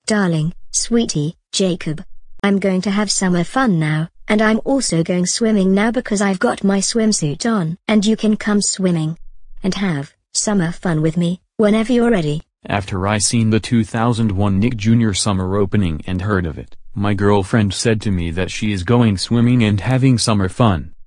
Darling, sweetie, Jacob. I'm going to have summer fun now, and I'm also going swimming now because I've got my swimsuit on. And you can come swimming and have summer fun with me, whenever you're ready. After I seen the 2001 Nick Jr. summer opening and heard of it, my girlfriend said to me that she is going swimming and having summer fun.